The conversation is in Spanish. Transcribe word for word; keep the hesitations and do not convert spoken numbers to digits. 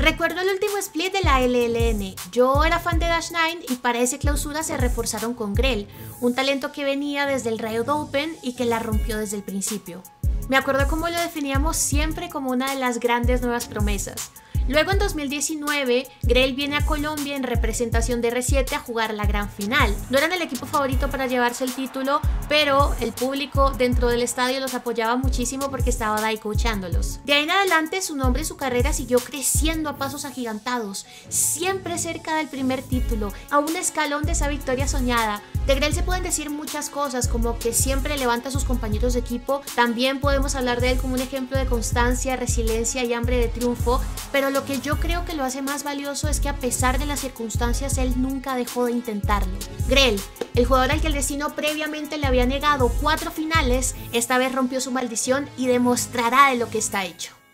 Recuerdo el último split de la L L N, yo era fan de Dash nueve y para esa clausura se reforzaron con Grell, un talento que venía desde el Riot Open y que la rompió desde el principio. Me acuerdo cómo lo definíamos siempre como una de las grandes nuevas promesas. Luego en dos mil diecinueve, Grell viene a Colombia en representación de R siete a jugar la gran final. No eran el equipo favorito para llevarse el título, pero el público dentro del estadio los apoyaba muchísimo porque estaba Dai coachándolos. De ahí en adelante su nombre y su carrera siguió creciendo a pasos agigantados, siempre cerca del primer título, a un escalón de esa victoria soñada. De Grell se pueden decir muchas cosas, como que siempre levanta a sus compañeros de equipo. También podemos hablar de él como un ejemplo de constancia, resiliencia y hambre de triunfo, pero lo que yo creo que lo hace más valioso es que a pesar de las circunstancias, él nunca dejó de intentarlo. Grell, el jugador al que el destino previamente le había negado cuatro finales, esta vez rompió su maldición y demostrará de lo que está hecho.